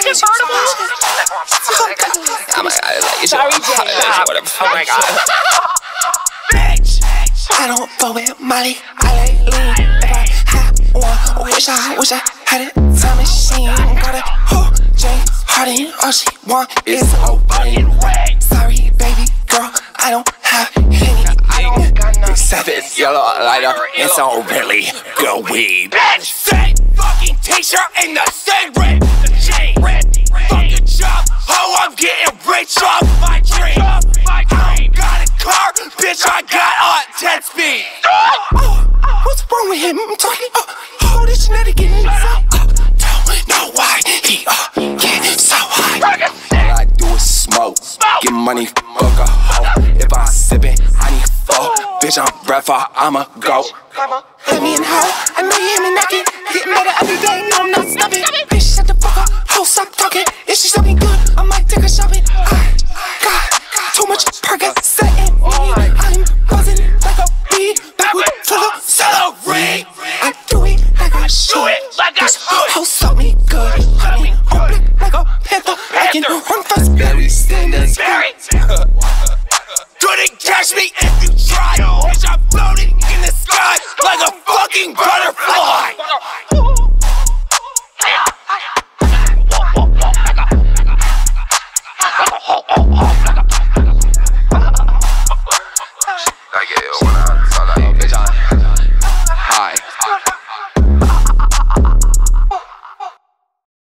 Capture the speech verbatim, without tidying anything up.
convertible? Oh my god, like, it's Sorry, your, Jay. whatever. Oh my god. Bitch! I don't fuck with Molly, I like lean. If I had one, wish I, wish I had it. Time machine, got a whole Jane Harden. All she want is open. Sorry, baby girl, I don't have any. I don't got no Seven yellow lighter, it's all really good weed. bitch. Same fucking t-shirt in the same red chain. Fucking job, oh, I'm getting rich off my dream. I don't got a car, bitch, I got a ten speed. Oh, what's wrong with him? I'm talking, oh, oh, this genetic getting inside. Oh, don't know why he, uh, get so high. All I do is smoke, get money, fuck a hoe. If I sip it, I need four. Bitch, I'm breath, I'ma go. Let me in hoe, I know you hear me knocking. Getting better every day, no, I'm not stopping. Bitch, shut the fuck up, hoe, stop talking. If she's looking good, I might take her shopping. I got too much Percocet in me. I'm buzzing like a bee, backward full of celery. I do it like I shoot it, like I shoot it. Hoe suck me good, honey, on blick like a panther. I can run fast, Very standards. couldn't catch me if you try. Bitch, I'm floating in the sky like a fucking bird.